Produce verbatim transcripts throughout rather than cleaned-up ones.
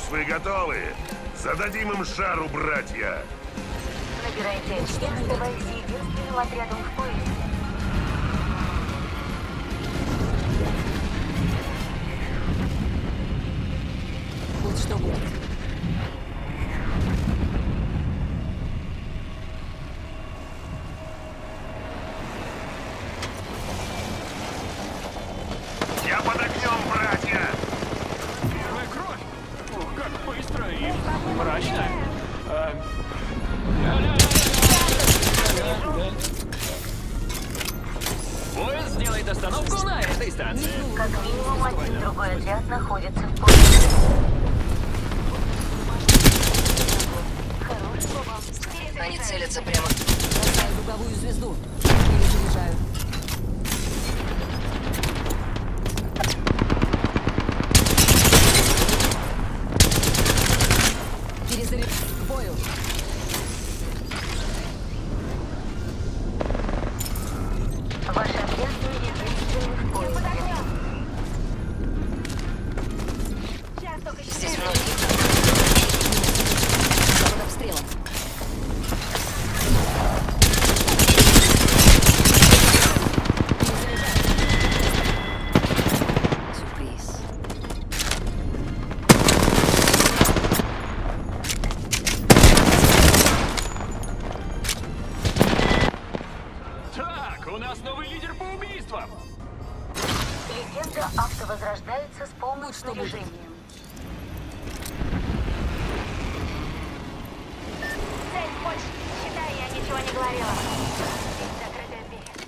вы готовы? Зададим им шару, братья! Набирайте очки, оставаясь единственным отрядом в поезде. Вот что будет. Я под огнем, братья! Первая кровь! Ох, как быстро и мрачно. А... Поезд сделает остановку на этой станции. Как минимум один другой отряд находится в поезде. Они целятся прямо. Бросаю дуговую звезду. Перезаряжаю. Перезаряжаю. К бою. Ваш отряд не единственный в поезде. Здесь многие. Под обстрелом. Сюрприз. Так, у нас новый лидер по убийствам. Легенда автовозрождается с полным Вот что будет. снаряжением. Цель больше. Считай, я ничего не говорила. Здесь закрытая дверь.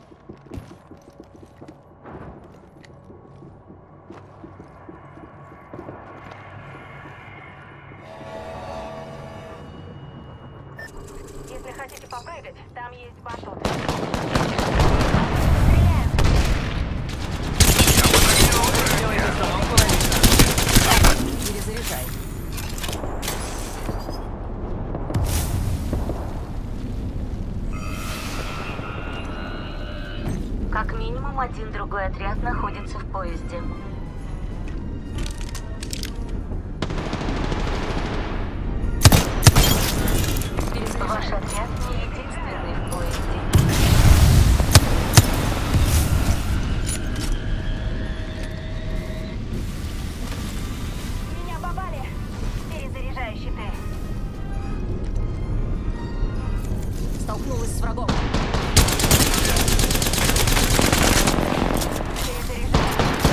Если хотите попрыгать, там есть батут. Стреляют! Сделает остановку на место. Перезаряжай. Как минимум один другой отряд находится в поезде. Ваш отряд не единственный в поезде. Меня попали! Перезаряжаю щиты. Столкнулась с врагом. Перезаряжаю.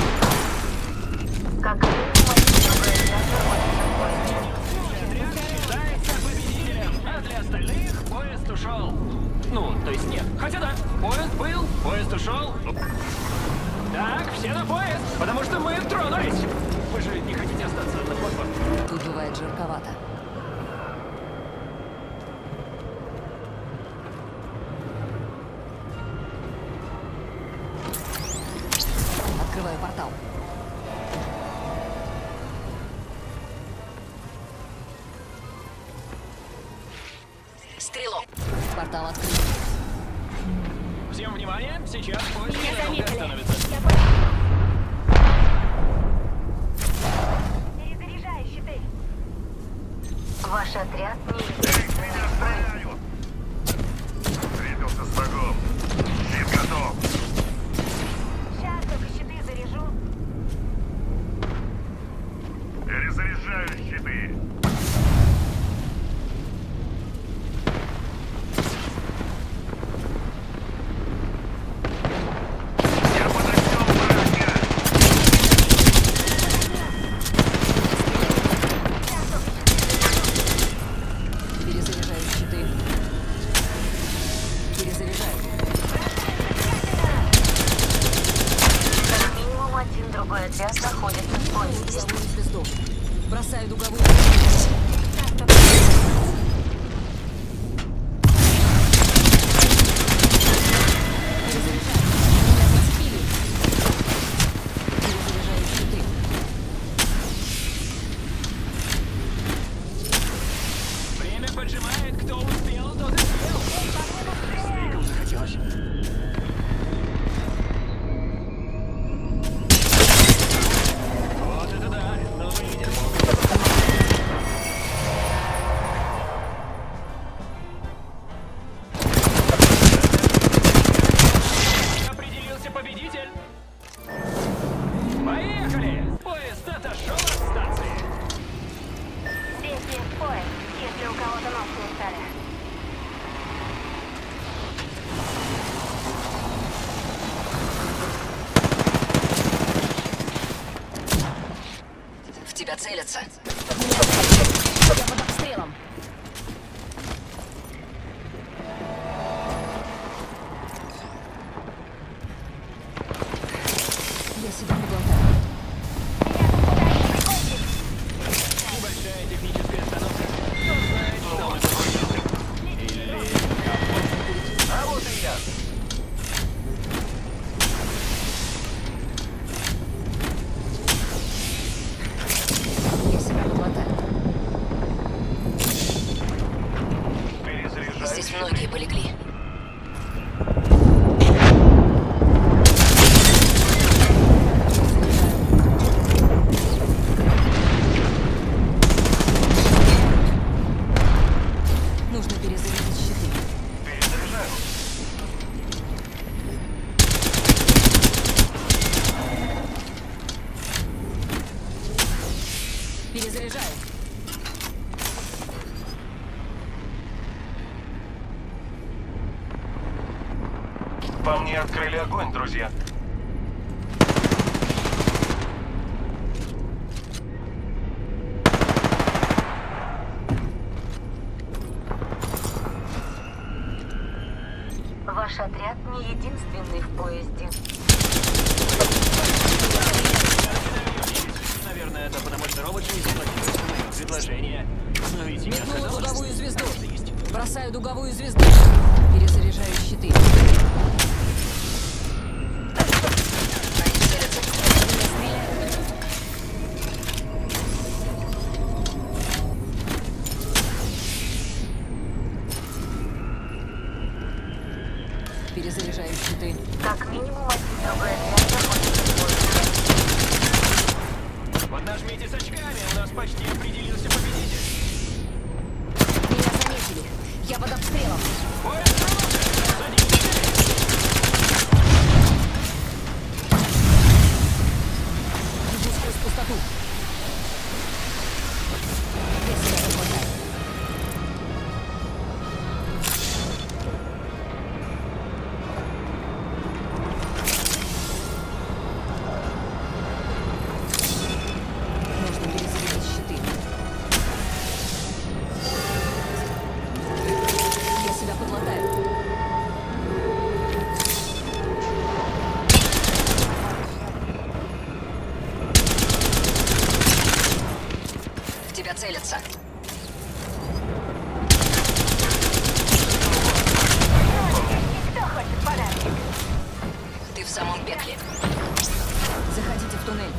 Как минимум один другой отряд находится в поезде. Отряд считается победителем, а для остальных поезд ушел. Ну, то есть нет. Хотя да, поезд был, поезд ушел. Так, все на поезд, потому что мы тронулись. Вы же не хотите остаться на платформе? Тут бывает жарковато. Открываю портал. Стрелок. Портал открыт. Всем внимание, сейчас поезд Меня ненадолго заметили. остановится. Я понял. Перезаряжаю щиты. Ваш отряд не Эй, единственный меня в поезде. стреляют! Встретился с врагом. Щит готов! Сейчас только щиты заряжу. Перезаряжаю щиты! Я под огнем, братья! Перезаряжаю щиты. Перезаряжаю. Как минимум один другой отряд находится в поезде. Дуговую звезду. Бросаю дуговую. Перезаряжаю. Меня зацепили. Перезаряжаю щиты. Время поджимает, кто успел, тот и успел. Двигал захотелось. Вот это да, новый лидер. тебя целятся. Я под обстрелом. Я себя не глотаю. Небольшая техническая остановка. Кто знает, что мы запустили. Или... А вот и я. Я себя не глотаю. Перезаряжаю. Здесь многие полегли. Нужно перезарядить щиты. Перезаряжаю. Перезаряжаю. По мне открыли огонь, друзья. Ваш отряд не единственный в поезде. Наверное, это потому, что робот не заплатил за мое предложение. Но ведь я Метнула сказал, дуговую что звезду. есть. Бросаю дуговую звезду. Перезаряжаю щиты. Перезаряжаю щиты. Как минимум один другой отряд находится в поезде. Поднажмите с очками, у нас почти определился победитель. Меня заметили. Я под обстрелом. Поезд работает! Садитесь! Иду сквозь пустоту. Я себя не глотаю. Нужно перезарядить щиты. Я себя подлатаю. В тебя целятся. Кто хочет подарок? Ты в самом пекле. Заходите в туннель.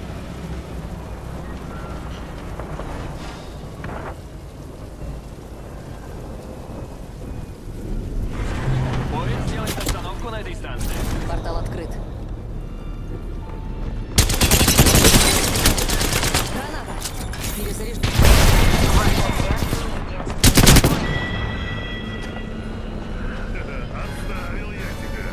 Поезд сделает остановку на этой станции. Портал открыт. Граната! Перезаряжаю. Ваш отряд не единственный. Отставил я тебя.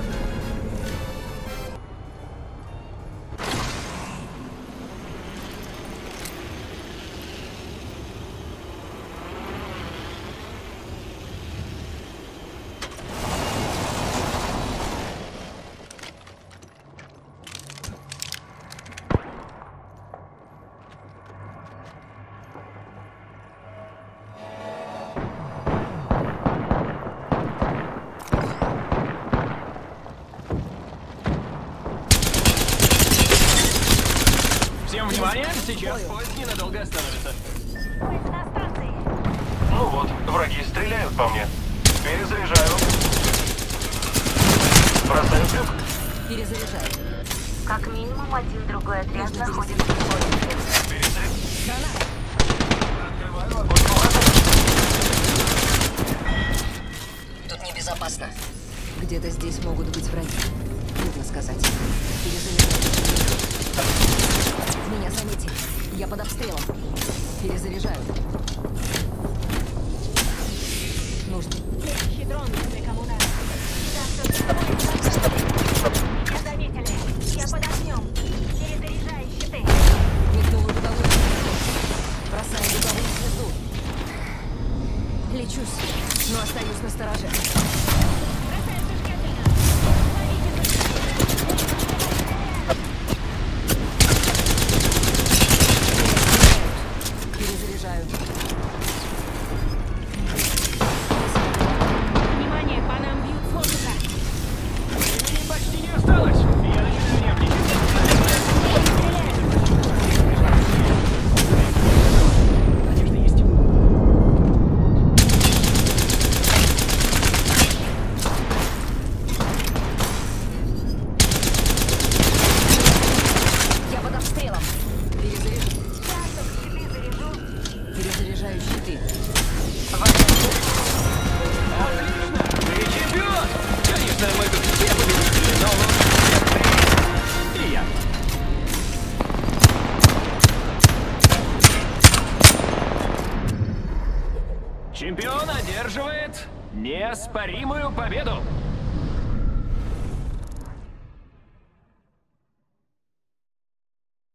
Всем внимание, сейчас поезд ненадолго остановится. Поезд на станции. Ну вот, враги стреляют по мне. Перезаряжаю. Бросаю трюк. Перезаряжаю. Как минимум один другой отряд Нужно находится в поезде. Перезаряжаю. Граната! Открываю огонь по врагам. Тут небезопасно. Где-то здесь могут быть враги. Трудно сказать. Перезаряжаю. Меня заметили. Я под обстрелом. Перезаряжаю. Нужно. Следующий дрон, если кому надо. Да, что Меня заметили. Я под огнем. Перезаряжаю щиты. Метнула дуговую звезду. Бросаю дуговую звезду. Лечусь, но остаюсь на стороже. Бросаю сушки Адина. Ловите за Заряжаю щиты. Отлично! Ты чемпион! Конечно, мы тут все победители, но лучше ты и я. Чемпион одерживает неоспоримую победу!